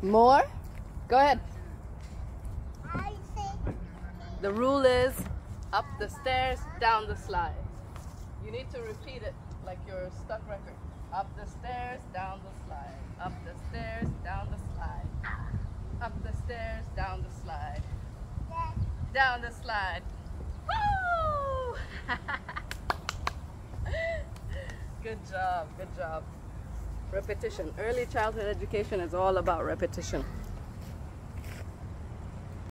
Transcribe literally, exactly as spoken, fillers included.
More? Go ahead. I say The rule is up the stairs, down the slide. You need to repeat it like your stuck record. Up the stairs, down the slide. Up the stairs, down the slide. Up the stairs, down the slide. that. Down the slide. Woo! Good job, good job. Repetition. Early childhood education is all about repetition.